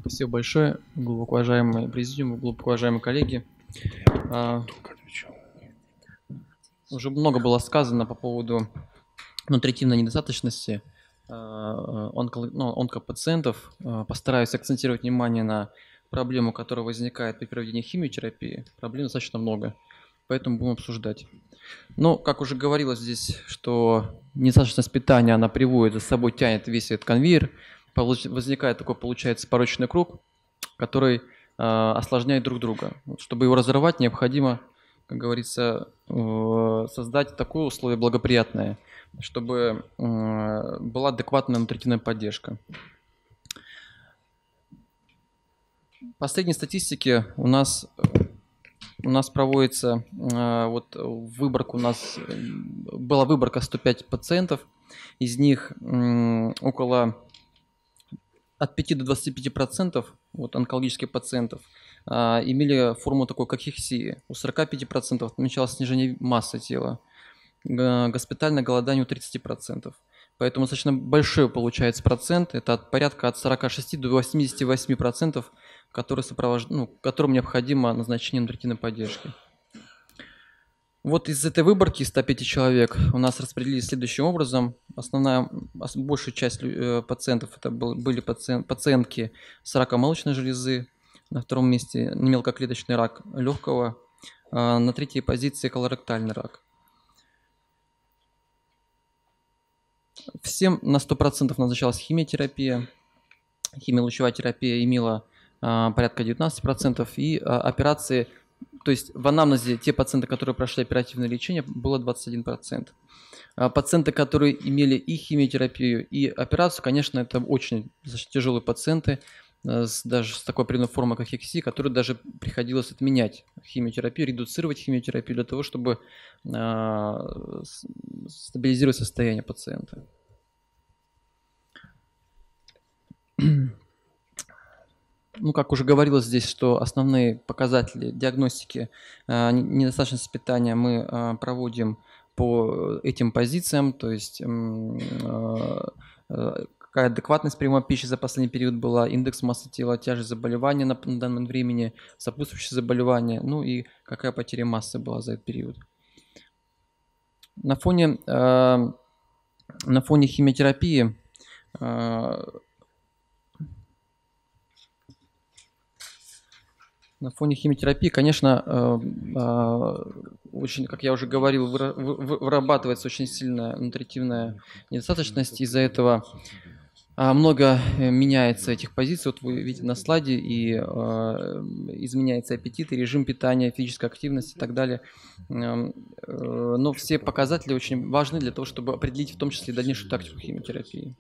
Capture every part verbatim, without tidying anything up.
Спасибо большое, глубоко уважаемые президиум, глубоко уважаемые коллеги. А, Уже много было сказано по поводу нутритивной недостаточности а, онко- ну, онкопациентов. А, Постараюсь акцентировать внимание на проблему, которая возникает при проведении химиотерапии. Проблем достаточно много, поэтому будем обсуждать. Ну, как уже говорилось здесь, что недостаточность питания, она приводит за собой, тянет весь этот конвейер, получ- возникает такой, получается, порочный круг, который э, осложняет друг друга. Вот, чтобы его разорвать, необходимо, как говорится, э, создать такое условие благоприятное, чтобы э, была адекватная нутритивная поддержка. По средней статистике у нас у нас проводится э, вот выборка, у нас была выборка сто пять пациентов, из них м, около от пяти до двадцати пяти процентов вот, онкологических пациентов а, имели форму такой кахексии. У сорока пяти процентов отмечалось снижение массы тела. Г- Госпитальное голодание у тридцати процентов. Поэтому достаточно большой получается процент. Это от порядка от сорока шести до восьмидесяти восьми процентов, которые сопровож... ну, которым необходимо назначение нутритивной поддержки. Вот из этой выборки ста пяти человек у нас распределились следующим образом. Основная, ос- большая часть лю- э, пациентов это был- были пациен- пациентки с раком молочной железы. На втором месте мелкоклеточный рак легкого. а На третьей позиции колоректальный рак. Всем на сто процентов назначалась химиотерапия. Химиолучевая терапия имела а, порядка девятнадцати процентов. И а, операции, то есть в анамнезе те пациенты, которые прошли оперативное лечение, было двадцать один процент. А Пациенты, которые имели и химиотерапию, и операцию, конечно, это очень достаточно тяжелые пациенты, э, с, даже с такой определенной формой кахексии, которым даже приходилось отменять химиотерапию, редуцировать химиотерапию для того, чтобы а, с- стабилизировать состояние пациента. Ну, как уже говорилось здесь, что основные показатели диагностики э, не- недостаточности питания мы э, проводим по этим позициям, то есть м, э, э, какая адекватность приема пищи за последний период была, индекс массы тела, тяжесть заболевания на, на данном времени, сопутствующие заболевания, ну и какая потеря массы была за этот период. На фоне, э, на фоне химиотерапии э, На фоне химиотерапии, конечно, э, а, очень, как я уже говорил, выра- вы- вы- вырабатывается очень сильная нутритивная недостаточность. Из-за этого а, много э, меняется этих позиций. Вот вы видите на слайде, и э, изменяется аппетит, и режим питания, физическая активность и так далее. Эм, э, Но все показатели очень важны для того, чтобы определить в том числе и дальнейшую тактику химиотерапии.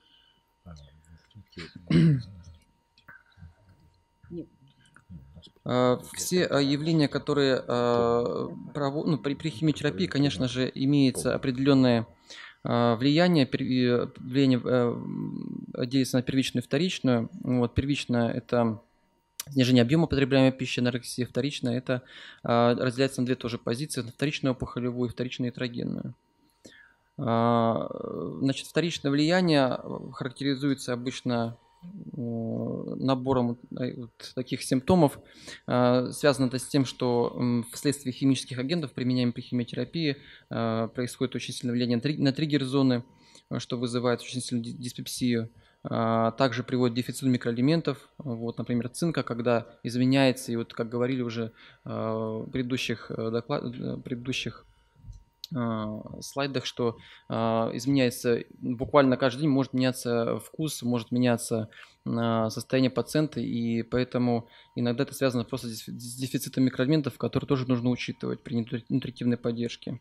Э, Все э, явления, которые э, прово- ну, при, при химиотерапии, конечно же, имеется определенное э, влияние, пер- э, влияние э, действия на первичную и вторичную. Вот, первичное – это снижение объема потребляемой пищи, анорексия. Вторичное – это э, разделяется на две тоже позиции – на вторичную опухолевую и вторичную ятрогенную. А, Значит, вторичное влияние э, характеризуется обычно э, набором э, вот таких симптомов. А, Связано это с тем, что м, вследствие химических агентов, применяемых при химиотерапии, э, происходит очень сильное влияние на три- на триггер-зоны, э, что вызывает очень сильную ди- диспепсию. А, Также приводит к дефициту микроэлементов, вот, например, цинка, когда изменяется, и вот, как говорили уже э, в предыдущих, э, доклад, э, предыдущих а, слайдах, что а, изменяется буквально каждый день, может меняться вкус, может меняться а, состояние пациента, и поэтому иногда это связано просто с дефи- с дефицитом микроэлементов, которые тоже нужно учитывать при нутри- нутритивной поддержке.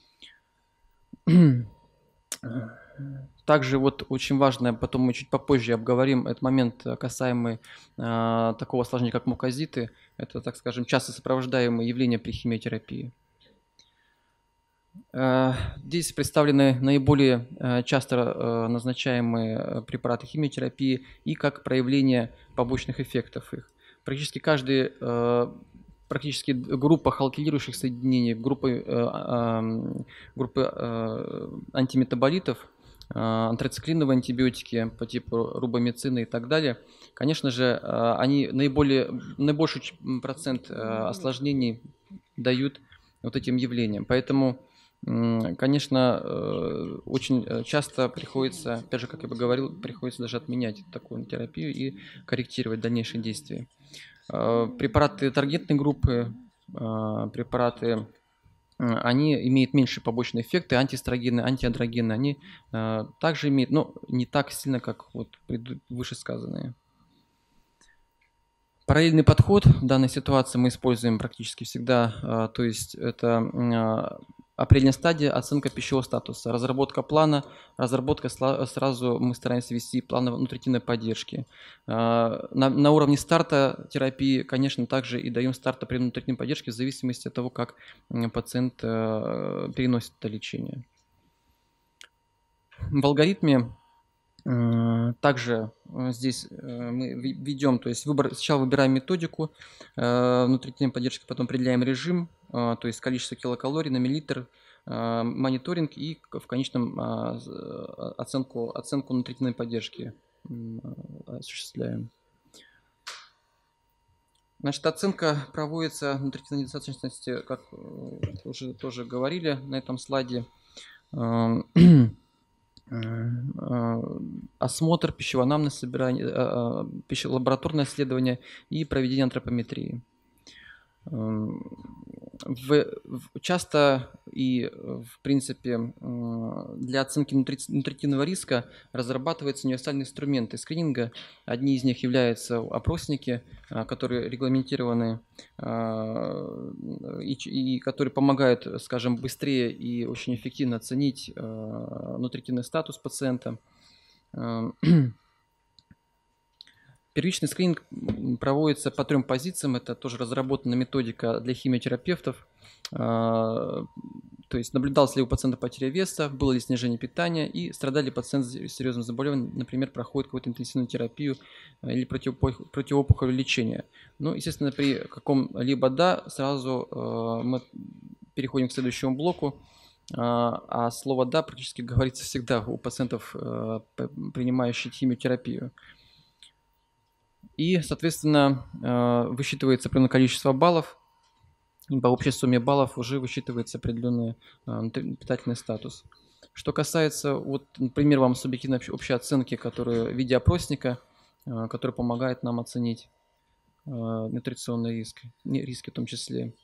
Также вот очень важно, потом мы чуть попозже обговорим этот момент, э, касаемый а, такого осложнения, как мукозиты. Это, так скажем, часто сопровождаемые явления при химиотерапии. Э, Здесь представлены наиболее э, часто э, назначаемые э, препараты химиотерапии и как проявление побочных эффектов их. Практически каждый, э, практически группа халкилирующих соединений, группы, э, ам, группы э, антиметаболитов, антрациклиновые антибиотики по типу рубамицина и так далее, конечно же, они наиболее, наибольший процент осложнений дают вот этим явлениям. Поэтому, конечно, очень часто приходится, опять же, как я бы говорил, приходится даже отменять такую терапию и корректировать дальнейшие действия. Препараты таргетной группы, препараты, они имеют меньшие побочные эффекты, антиэстрогены, антиандрогены, они э, также имеют, но не так сильно, как вот вышесказанные. Параллельный подход в данной ситуации мы используем практически всегда, э, то есть это э, апрельная стадия, оценка пищевого статуса, разработка плана, разработка сразу мы стараемся вести план нутритивной поддержки. На, на уровне старта терапии, конечно, также и даем старт при нутритивной поддержке в зависимости от того, как пациент переносит это лечение. В алгоритме также здесь мы ведем, то есть выбор, сначала выбираем методику нутритивной поддержки, потом определяем режим, то есть количество килокалорий на миллилитр, мониторинг и в конечном оценку, оценку нутритивной поддержки осуществляем. Значит, оценка проводится нутритивной недостаточности, как уже тоже говорили на этом слайде. Осмотр, пищево-анамнез собирание, лабораторное исследование и проведение антропометрии. В, часто и, в принципе, для оценки нутритивного риска разрабатываются универсальные инструменты скрининга. Одни из них являются опросники, которые регламентированы и, и которые помогают, скажем, быстрее и очень эффективно оценить нутритивный статус пациента. Первичный скрининг проводится по трем позициям. Это тоже разработана методика для химиотерапевтов. То есть наблюдалось ли у пациента потеря веса, было ли снижение питания и страдали ли пациент с серьезным заболеванием, например, проходит какую-то интенсивную терапию или противоопухолевое лечение. Ну, естественно, при каком-либо да, сразу мы переходим к следующему блоку. А слово «да» практически говорится всегда у пациентов, принимающих химиотерапию. И, соответственно, высчитывается определенное количество баллов, и по общей сумме баллов уже высчитывается определенный питательный статус. Что касается, вот, например, вам субъективной общей оценки, которая в виде опросника, который помогает нам оценить нутриционный риск, риски в том числе.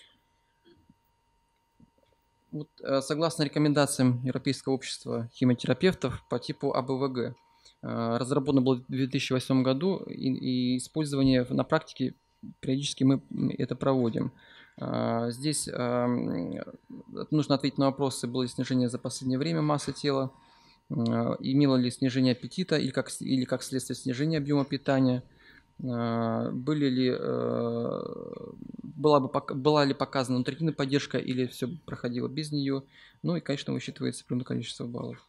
Вот, согласно рекомендациям Европейского общества химиотерапевтов по типу А Б В Г, разработано было в две тысячи восьмом году, и, и использование на практике периодически мы это проводим. Здесь нужно ответить на вопросы, было ли снижение за последнее время массы тела, имело ли снижение аппетита или как, или как следствие снижения объема питания, были ли, была, бы, была ли показана нутритивная поддержка или все проходило без нее, ну и, конечно, высчитывается определенное количество баллов.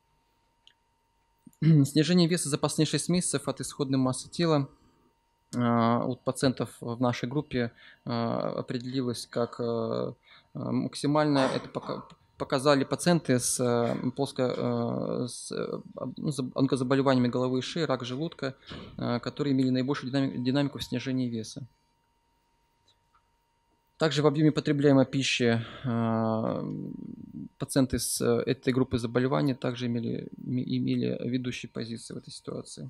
Снижение веса за последние шесть месяцев от исходной массы тела у пациентов в нашей группе определилось как максимальное. Это показали пациенты с, плоско, с онкозаболеваниями головы и шеи, рак желудка, которые имели наибольшую динамику в снижении веса. Также в объеме потребляемой пищи пациенты с этой группой заболеваний также имели, имели ведущие позиции в этой ситуации.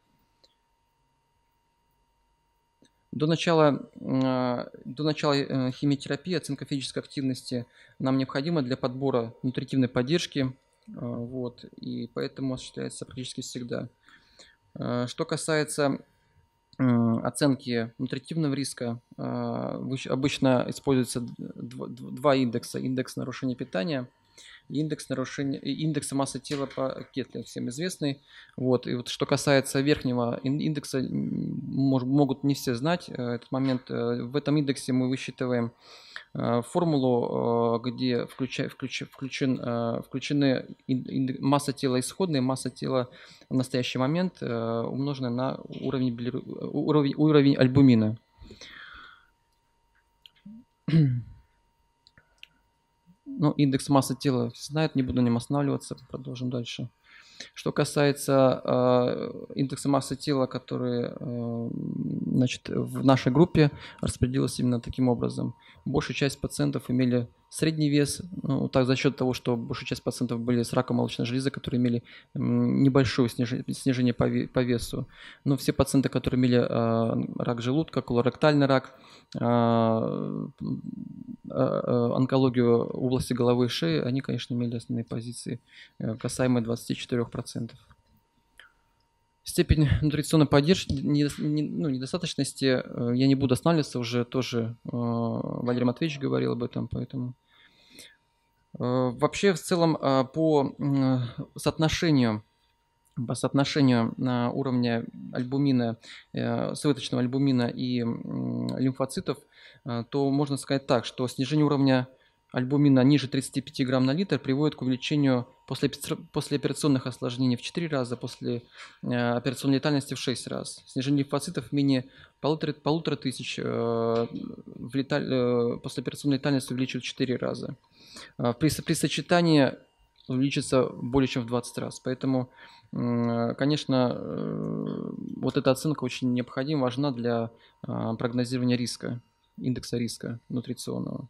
До начала, до начала химиотерапии оценка физической активности нам необходима для подбора нутритивной поддержки, вот, и поэтому осуществляется практически всегда. Что касается оценки нутритивного риска, обычно используются два индекса. Индекс нарушения питания и индекс, нарушения, индекса массы тела по Кетле, всем известный. Вот. И вот что касается верхнего индекса, могут не все знать этот момент. В этом индексе мы высчитываем формулу, где включа, включ, включен, включены масса тела исходная, масса тела в настоящий момент, умноженная на уровень, уровень, уровень альбумина. Ну, индекс массы тела знает, не буду на нем останавливаться, продолжим дальше. Что касается э, индекса массы тела, который э, значит, в нашей группе распределился именно таким образом. Большая часть пациентов имели средний вес, ну, так за счет того, что большая часть пациентов были с раком молочной железы, которые имели м, небольшое снижение, снижение по, ве, по весу. Но все пациенты, которые имели э, рак желудка, колоректальный рак, э, э, онкологию области головы и шеи, они, конечно, имели основные позиции, э, касаемые двадцати четырёх процентов. Степень нутриционной поддержки, не, не, ну, недостаточности, э, я не буду останавливаться, уже тоже э, Валерий Матвеевич говорил об этом, поэтому... Э, вообще, в целом, э, по э, соотношению по соотношению на уровне альбумина, э, сывороточного альбумина и м, лимфоцитов, э, то можно сказать так, что снижение уровня альбумина ниже тридцати пяти грамм на литр приводит к увеличению после, послеоперационных осложнений в четыре раза, после э, операционной летальности в шесть раз. Снижение лимфоцитов менее полутора, полутора тысяч, э, в леталь, э, послеоперационной летальности увеличивает в четыре раза. Э, при, при сочетании увеличится более чем в двадцать раз. Поэтому, конечно, вот эта оценка очень необходима, важна для прогнозирования риска, индекса риска нутриционного.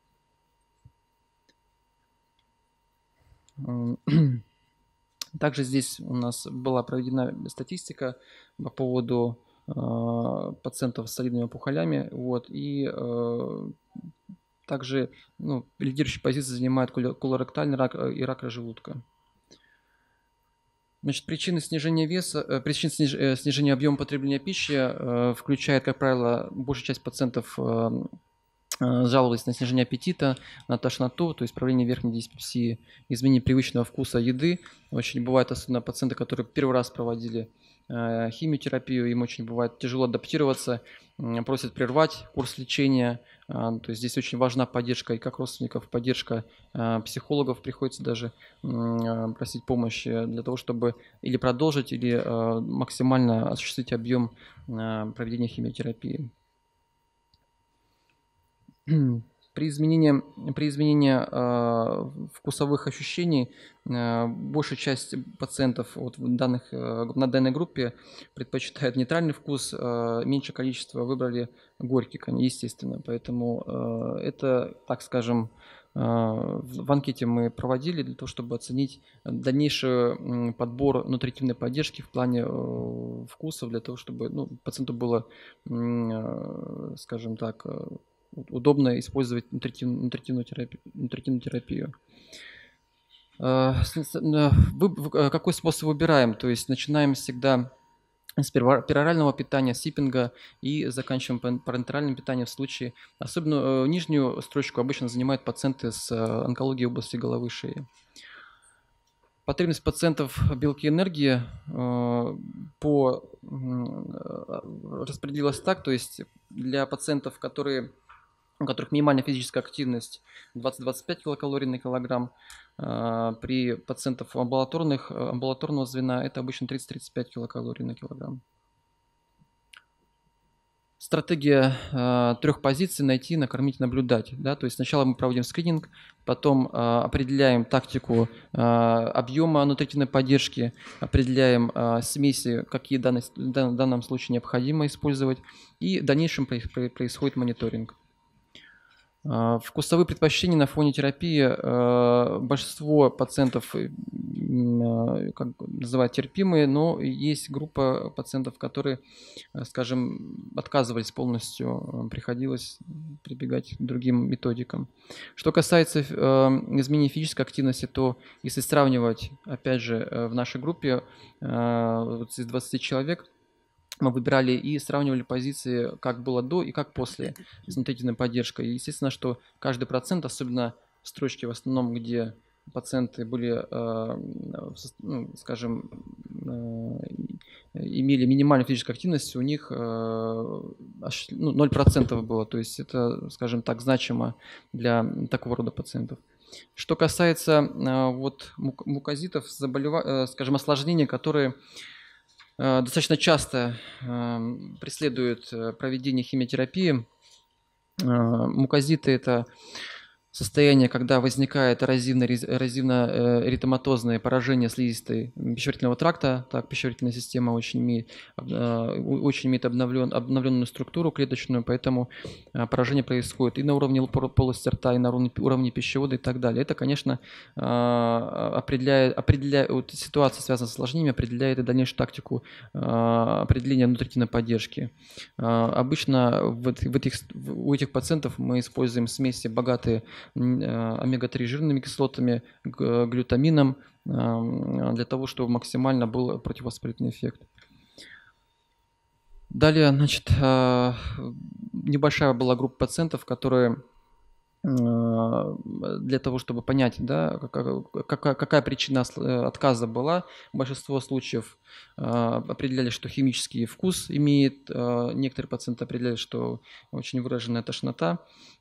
Также здесь у нас была проведена статистика по поводу пациентов с солидными опухолями. Вот, и также ну, лидирующие позиции занимают колоректальный рак и рак желудка. Значит, причины снижения веса, причины снижения объема потребления пищи включают, как правило, большая часть пациентов жаловались на снижение аппетита, на тошноту, то есть проявление верхней диспепсии, изменение привычного вкуса еды. Очень бывает, особенно пациенты, которые первый раз проводили химиотерапию, им очень бывает тяжело адаптироваться, просят прервать курс лечения. То есть здесь очень важна поддержка и как родственников, поддержка психологов, приходится даже просить помощи для того, чтобы или продолжить, или максимально осуществить объем проведения химиотерапии. При изменении, при изменении э, вкусовых ощущений э, большая часть пациентов вот в данных, э, на данной группе предпочитает нейтральный вкус, э, меньшее количество выбрали горький, естественно. Поэтому э, это, так скажем, э, в анкете мы проводили для того, чтобы оценить дальнейший подбор нутритивной поддержки в плане э, вкусов, для того, чтобы ну, пациенту было, э, скажем так, удобно использовать нутритивную, нутритивную терапию. Нутритивную терапию. Какой способ выбираем? То есть начинаем всегда с перорального питания, сиппинга и заканчиваем парентеральным питанием в случае. Особенно нижнюю строчку обычно занимают пациенты с онкологией области головы и шеи. Потребность пациентов в белке энергии по, распределилась так, то есть для пациентов, которые у которых минимальная физическая активность двадцать - двадцать пять килокалорий на килограмм. При пациентах амбулаторных, амбулаторного звена это обычно тридцать - тридцать пять килокалорий на килограмм. Стратегия э, трех позиций: найти, накормить, наблюдать. Да? То есть сначала мы проводим скрининг, потом э, определяем тактику э, объема нутритивной поддержки, определяем э, смеси, какие данные, в данном случае необходимо использовать, и в дальнейшем происходит мониторинг. Вкусовые предпочтения на фоне терапии. Большинство пациентов как называют терпимые, но есть группа пациентов, которые, скажем, отказывались полностью, приходилось прибегать к другим методикам. Что касается изменения физической активности, то если сравнивать, опять же, в нашей группе из двадцати человек, мы выбирали и сравнивали позиции, как было до и как после с нутритивной поддержкой. И естественно, что каждый процент, особенно в строчке в основном, где пациенты были, ну, скажем, имели минимальную физическую активность, у них ноль процентов было. То есть это, скажем так, значимо для такого рода пациентов. Что касается вот мукозитов, заболев... скажем, осложнений, которые достаточно часто преследуют проведение химиотерапии. Мукозиты – это состояние, когда возникает эрозивно-эритематозное поражение слизистой пищеварительного тракта. Так, пищеварительная система очень имеет, очень имеет обновлен, обновленную структуру клеточную, поэтому поражение происходит и на уровне полости рта, и на уровне, уровне пищевода и так далее. Это, конечно, определяет, определяет вот, ситуация, связанная с осложнениями, определяет и дальнейшую тактику определения нутритивной поддержки. Обычно в этих, у этих пациентов мы используем смеси, богатые омега три жирными кислотами, глютамином, для того, чтобы максимально был противовоспалительный эффект. Далее, значит, небольшая была группа пациентов, которые для того, чтобы понять, да, какая, какая причина отказа была. Большинство случаев определяли, что химический вкус имеет, некоторые пациенты определяли, что очень выраженная тошнота,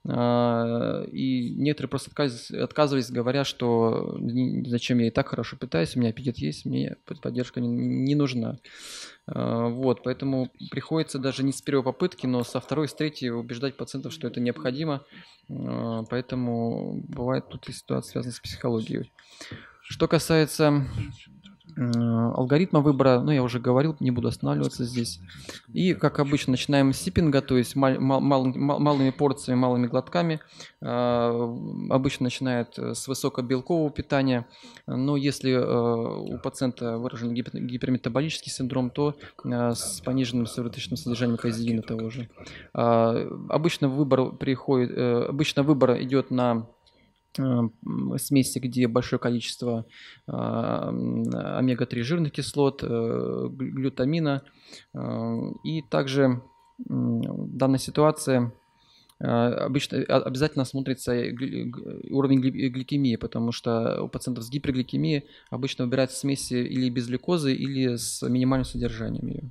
и некоторые просто отказывались, отказывались, говоря, что зачем я и так хорошо питаюсь, у меня аппетит есть, мне поддержка не, не нужна. Вот, поэтому приходится даже не с первой попытки, но со второй, с третьей убеждать пациентов, что это необходимо. Поэтому бывает тут и ситуация, связанная с психологией. Что касается алгоритма выбора, ну, я уже говорил, не буду останавливаться здесь. И, как обычно, начинаем с сиппинга, то есть мал, мал, мал, малыми порциями, малыми глотками. Обычно начинают с высокобелкового питания, но если у пациента выражен гиперметаболический синдром, то с пониженным сывороточным содержанием казеина того же. Обычно выбор, приходит, обычно выбор идет на смеси, где большое количество омега три жирных кислот, глютамина. И также в данной ситуации обычно обязательно смотрится уровень гликемии, потому что у пациентов с гипергликемией обычно выбирают смеси или без глюкозы, или с минимальным содержанием ее.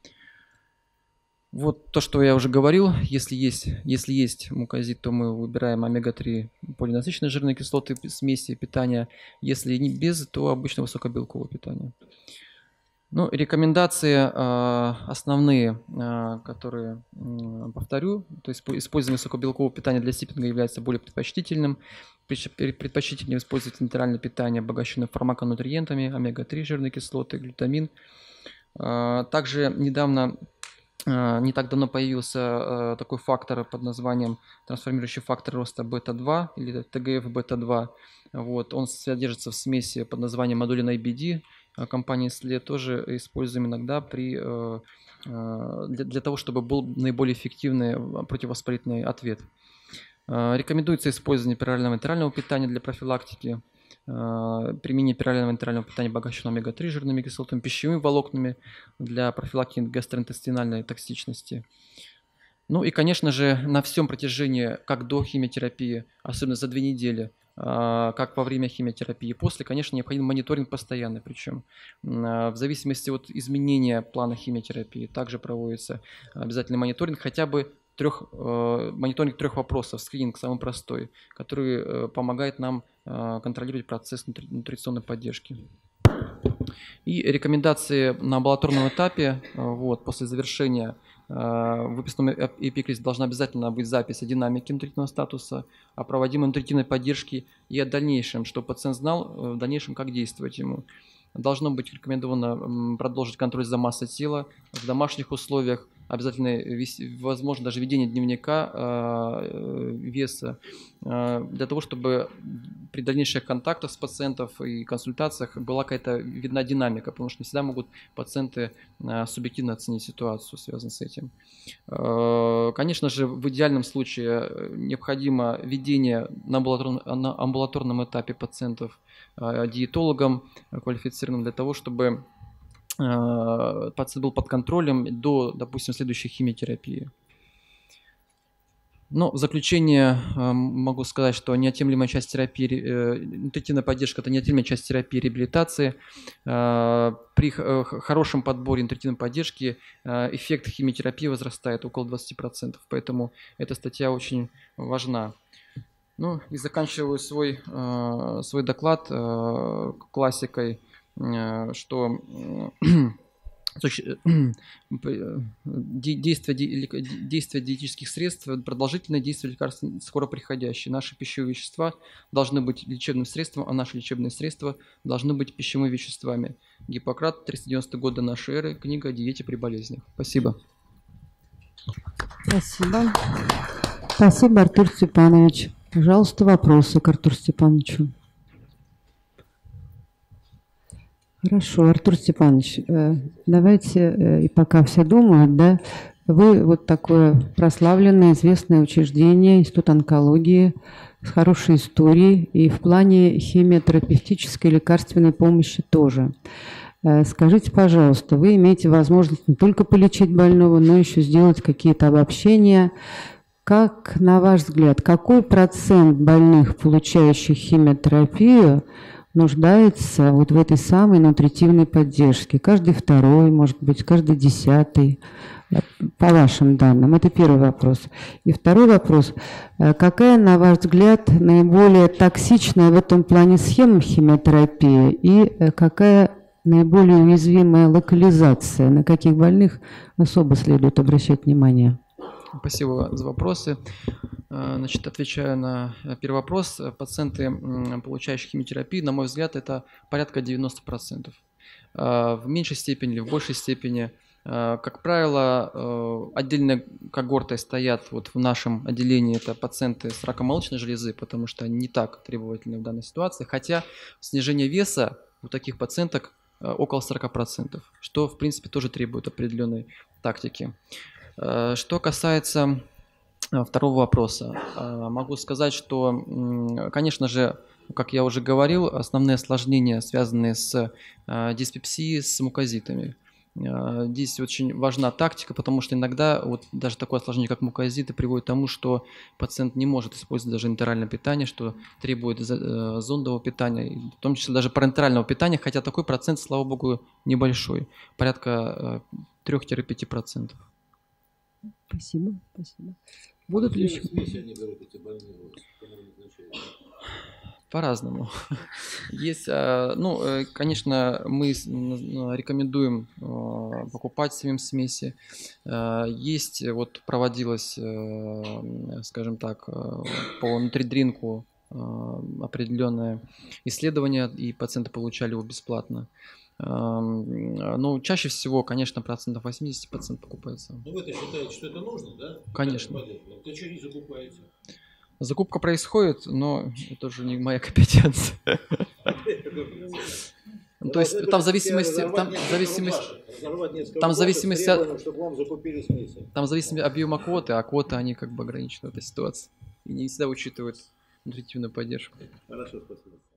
Вот то, что я уже говорил, если есть, если есть мукозит, то мы выбираем омега три полиненасыщенные жирные кислоты, смеси питания. Если не без, то обычно высокобелковое питание. Ну, рекомендации э, основные, э, которые э, повторю, то есть использование высокобелкового питания для сиппинга является более предпочтительным. Предпочтительнее использовать нейтральное питание, обогащенное фармаконутриентами, омега три жирные кислоты, глютамин. Э, также недавно Не так давно появился э, такой фактор под названием трансформирующий фактор роста бета два или тэ гэ эф бета два. Вот, он содержится в смеси под названием модулин ай би ди. Компания Sled тоже используем иногда при, э, э, для, для того, чтобы был наиболее эффективный противовоспалительный ответ. Э, рекомендуется использование перорального энтерального питания для профилактики. Применение перорального энтерального питания, обогащенного омега три жирными кислотами, пищевыми волокнами для профилактики гастроинтестинальной токсичности. Ну и, конечно же, на всем протяжении, как до химиотерапии, особенно за две недели, как во время химиотерапии и после, конечно, необходим мониторинг постоянный, причем в зависимости от изменения плана химиотерапии также проводится обязательный мониторинг, хотя бы трех, мониторинг трех вопросов, скрининг самый простой, который помогает нам контролировать процесс нутриционной поддержки. И рекомендации на амбулаторном этапе, вот, после завершения в выписном эпикризе должна обязательно быть запись о динамике нутритивного статуса, о проводимой нутритивной поддержке и о дальнейшем, чтобы пациент знал в дальнейшем, как действовать ему. Должно быть рекомендовано продолжить контроль за массой тела в домашних условиях, обязательно, возможно, даже ведение дневника э, веса, э, для того, чтобы при дальнейших контактах с пациентом и консультациях была какая-то видна динамика, потому что не всегда могут пациенты э, субъективно оценить ситуацию, связанную с этим. Э, конечно же, в идеальном случае необходимо ведение на амбулаторном, на амбулаторном этапе пациентов э, диетологом квалифицированным для того, чтобы пациент был под контролем до, допустим, следующей химиотерапии. Но в заключение могу сказать, что неотъемлемая часть терапии, нутритивная поддержка – это неотъемлемая часть терапии и реабилитации. При хорошем подборе нутритивной поддержки эффект химиотерапии возрастает около двадцати процентов, поэтому эта статья очень важна. Ну и заканчиваю свой, свой доклад классикой, что действие, действие диетических средств, продолжительное действие лекарств скоро приходящие. Наши пищевые вещества должны быть лечебным средством, а наши лечебные средства должны быть пищевыми веществами. Гиппократ, триста девяностые годы нашей эры, книга о диете при болезнях. Спасибо. Спасибо. Спасибо, Артур Степанович. Пожалуйста, вопросы к Артуру Степановичу. Хорошо, Артур Степанович, давайте, и пока все думают, да, вы вот такое прославленное, известное учреждение, Институт онкологии, с хорошей историей, и в плане химиотерапевтической лекарственной помощи тоже. Скажите, пожалуйста, вы имеете возможность не только полечить больного, но еще сделать какие-то обобщения. Как, на ваш взгляд, какой процент больных, получающих химиотерапию, нуждается вот в этой самой нутритивной поддержке? Каждый второй, может быть, каждый десятый, по вашим данным. Это первый вопрос. И второй вопрос. Какая, на ваш взгляд, наиболее токсичная в этом плане схема химиотерапии и какая наиболее уязвимая локализация? На каких больных особо следует обращать внимание? Спасибо за вопросы. Значит, отвечаю на первый вопрос. Пациенты, получающие химиотерапию, на мой взгляд, это порядка девяноста процентов. В меньшей степени или в большей степени, как правило, отдельной когортой стоят вот в нашем отделении это пациенты с раком молочной железы, потому что они не так требовательны в данной ситуации, хотя снижение веса у таких пациенток около сорока процентов, что, в принципе, тоже требует определенной тактики. Что касается второго вопроса, могу сказать, что, конечно же, как я уже говорил, основные осложнения, связанные с диспепсией, с мукозитами. Здесь очень важна тактика, потому что иногда вот даже такое осложнение, как мукозиты, приводит к тому, что пациент не может использовать даже энтеральное питание, что требует зондового питания, в том числе даже парентерального питания, хотя такой процент, слава богу, небольшой, порядка трёх-пяти процентов. Спасибо, спасибо. Будут ли еще? По-разному. Есть, ну, конечно, мы рекомендуем покупать самим смеси. Есть, вот проводилось, скажем так, по нутридринку определенное исследование, и пациенты получали его бесплатно. Ну, чаще всего, конечно, процентов восемьдесят пациент покупается. Ну, вы-то считаете, что это нужно, да? Конечно. То что не закупаете? Закупка происходит, но это уже не моя компетенция. То есть там в зависимости, там в зависимости, там в зависимости от, там в зависимости от объема квоты, а квоты они как бы ограничены в этой ситуации и не всегда учитывают нутритивную поддержку. Хорошо, спасибо.